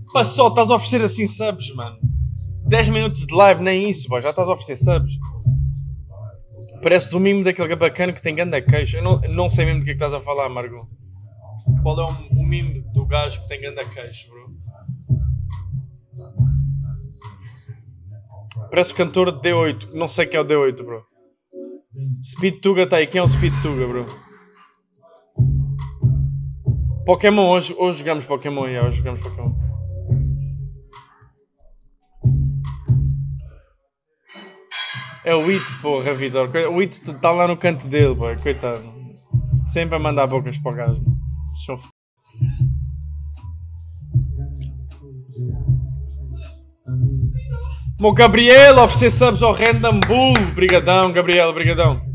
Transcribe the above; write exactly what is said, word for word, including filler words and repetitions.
Pá, só estás a oferecer assim subs, mano. dez minutos de live, nem isso, pá. Já estás a oferecer subs. Pareces o mimo daquele bacana que tem ganda queixo. Eu não, não sei mesmo do que é que estás a falar, Margot. Qual é o, o mimo do gajo que tem ganda queixo, bro? Parece o cantor de D oito. Não sei quem é o D oito, bro. Speed Tuga tá aí. Quem é o Speed Tuga, bro? Pokémon. Hoje, hoje jogamos Pokémon. Yeah, hoje jogamos Pokémon. É o It, porra, Vitor. O It está lá no canto dele, pô. Coitado. Sempre a mandar bocas para o gajo. Show. Meu Gabriel, oferecer subs ao Random Bull. Brigadão, Gabriel, brigadão.